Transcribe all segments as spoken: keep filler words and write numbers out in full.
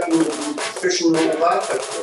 betreiben mit Fischen nur Oralverkehr.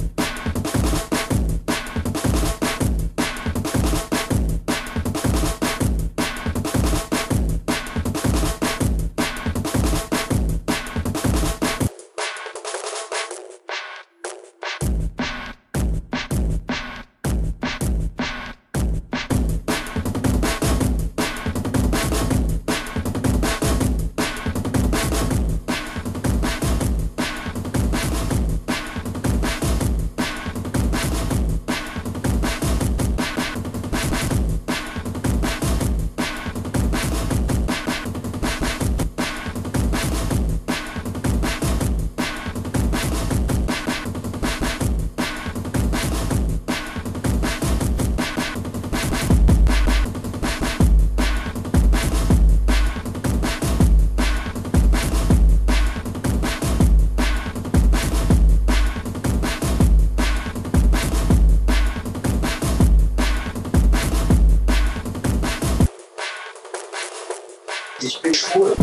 Ich bin schwul.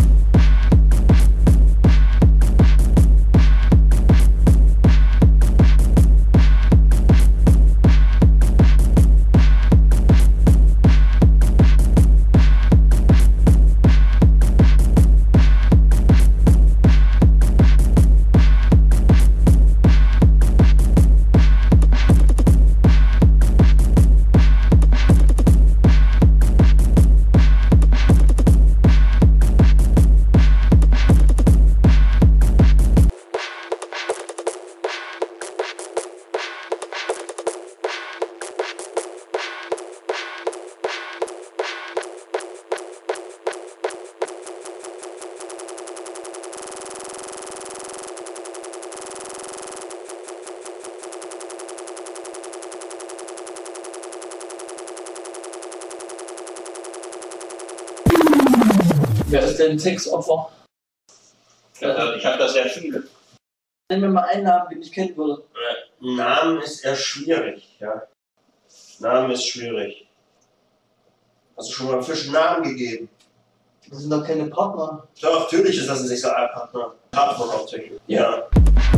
Wer ist denn Sexopfer? Ja, ich habe das sehr viele. Nenn mir mal einen Namen, den ich kennen würde. Namen ist eher schwierig, ja. Namen ist schwierig. Hast du schon mal einem Fisch einen Namen gegeben? Das sind doch keine Partner. Doch, natürlich ist das ein Sexualpartner. Partner hauptsächlich. Ja.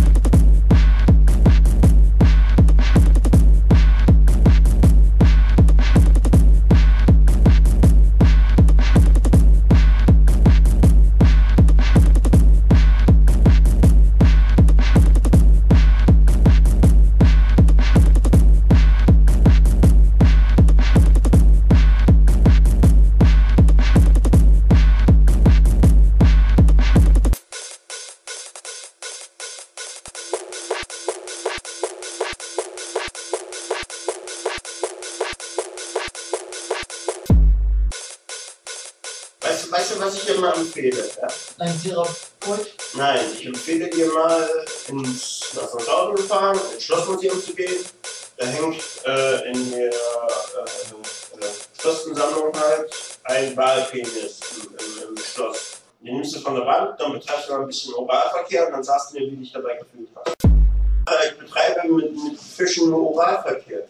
Weißt du, weißt du, was ich dir mal empfehle? Ja? Ein Therapeut? Nein, ich empfehle dir mal ins nach Nordhausen zu fahren, ins Schlossmuseum zu gehen. Da hängt äh, in der äh, äh, Schlossensammlung halt ein Walpenis im, im, im Schloss. Den nimmst du von der Wand, dann betreibst du mal ein bisschen Oralverkehr und dann sagst du mir, wie dich dabei gefühlt hast. Ich betreibe mit, mit Fischen nur Oralverkehr.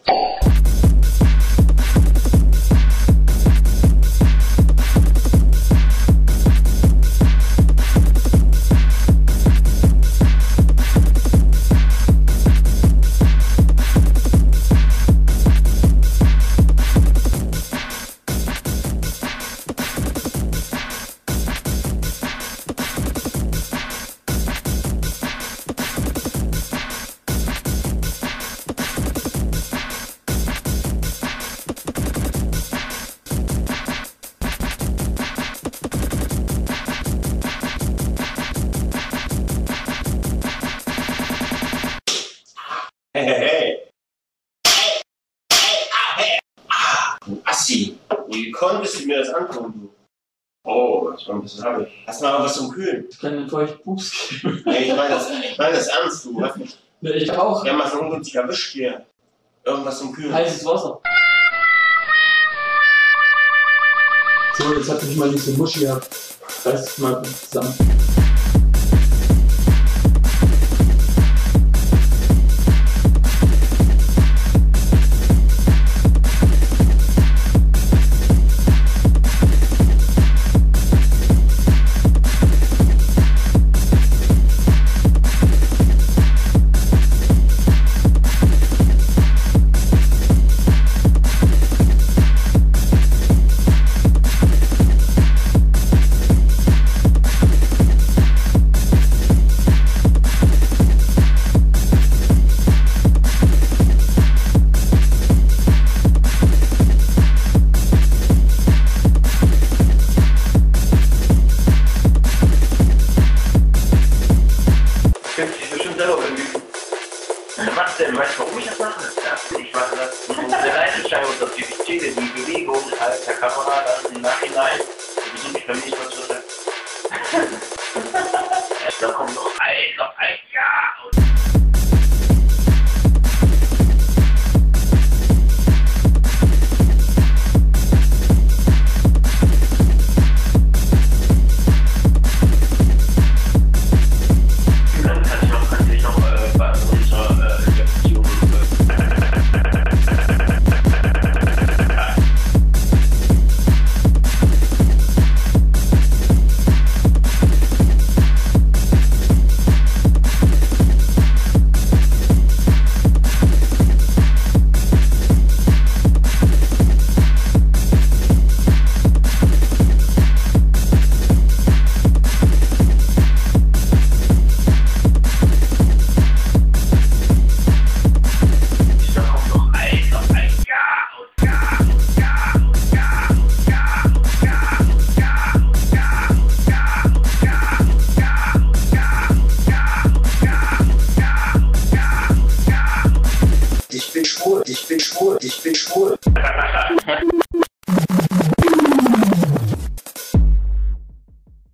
Hey, hey, hey. Hey, hey, ah, hey. Ah, du Assi. Wie konntest du mir das antun, du? Oh, das war ein bisschen happig. Hast du mal was zum Kühlen? Ich kann den feucht Pups geben. Nee, ich meine das, ich mein das ernst, du. Nee, ich auch. Ja, mal so ungünstig erwischt hier. Irgendwas zum Kühlen. Heißes Wasser. So, jetzt hat mich mal diese Muschi gehabt. Reiß mal zusammen. dich bestimmt selber belügen. Was denn? Weißt du, warum ich das mache? Ja, ich mache das um unsere Leidenschaft und das die Ziele, die Bewegung als der Kamera dann im Nachhinein. Die besuche ich beim nächsten Mal zurück. Da kommt noch ein, noch ein Jahr. Ich bin schwul, ich bin schwul, ich bin schwul.